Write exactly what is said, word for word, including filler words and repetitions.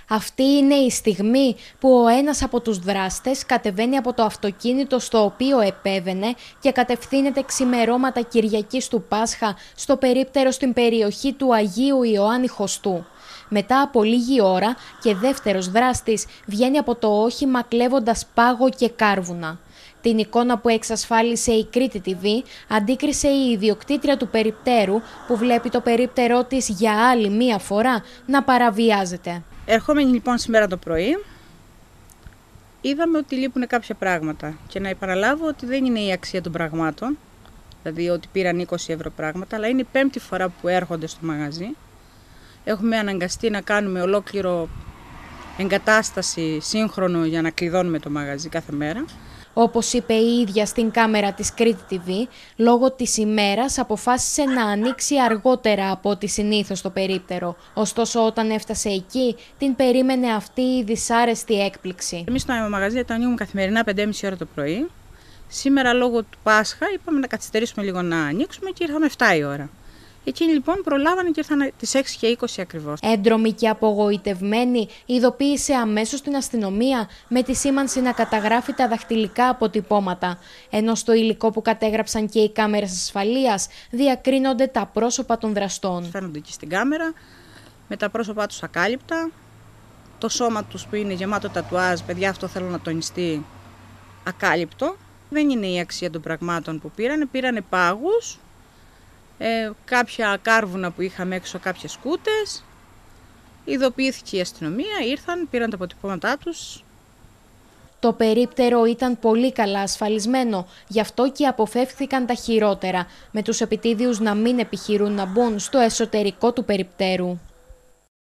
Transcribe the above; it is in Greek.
Αυτή είναι η στιγμή που ο ένας από τους δράστες κατεβαίνει από το αυτοκίνητο στο οποίο επέβαινε και κατευθύνεται ξημερώματα Κυριακής του Πάσχα στο περίπτερο στην περιοχή του Αγίου Ιωάννη Χωστού. Μετά από λίγη ώρα και δεύτερος δράστης βγαίνει από το όχημα κλέβοντας πάγο και κάρβουνα. Την εικόνα που εξασφάλισε η Κρήτη τι βι αντίκρισε η ιδιοκτήτρια του περιπτέρου που βλέπει το περίπτερό της για άλλη μία φορά να παραβιάζεται. Ερχόμενοι λοιπόν σήμερα το πρωί, είδαμε ότι λείπουν κάποια πράγματα και να επαναλάβω ότι δεν είναι η αξία των πραγμάτων, δηλαδή ότι πήραν είκοσι ευρώ πράγματα, αλλά είναι η πέμπτη φορά που έρχονται στο μαγαζί. Έχουμε αναγκαστεί να κάνουμε ολόκληρο εγκατάσταση σύγχρονο για να κλειδώνουμε το μαγαζί κάθε μέρα. Όπως είπε η ίδια στην κάμερα της Κρήτη τι βι, λόγω της ημέρας αποφάσισε να ανοίξει αργότερα από ό,τι συνήθως το περίπτερο. Ωστόσο, όταν έφτασε εκεί, την περίμενε αυτή η δυσάρεστη έκπληξη. Εμείς στο μαγαζί το ανοίγουμε καθημερινά πέντε και μισή ώρα το πρωί. Σήμερα, λόγω του Πάσχα, είπαμε να καθυστερήσουμε λίγο να ανοίξουμε και ήρθαμε επτά η ώρα. Εκείνοι λοιπόν προλάβανε και ήρθαν τις έξι και είκοσι ακριβώς. Έντρομη και απογοητευμένη, ειδοποίησε αμέσως την αστυνομία με τη σήμανση να καταγράφει τα δαχτυλικά αποτυπώματα. Ενώ στο υλικό που κατέγραψαν και οι κάμερες ασφαλείας διακρίνονται τα πρόσωπα των δραστών. Φαίνονται εκεί στην κάμερα, με τα πρόσωπά τους ακάλυπτα, το σώμα τους που είναι γεμάτο τατουάζ, παιδιά αυτό θέλω να τονιστεί, ακάλυπτο. Δεν είναι η αξία των πραγμάτων που πήρανε, πήρανε πάγους. Ε, κάποια κάρβουνα που είχαμε έξω, κάποιες σκούτες. Ειδοποιήθηκε η αστυνομία, ήρθαν, πήραν τα αποτυπώματά τους. Το περίπτερο ήταν πολύ καλά ασφαλισμένο, γι' αυτό και αποφεύθηκαν τα χειρότερα, με τους επιτίδιους να μην επιχειρούν να μπουν στο εσωτερικό του περιπτέρου.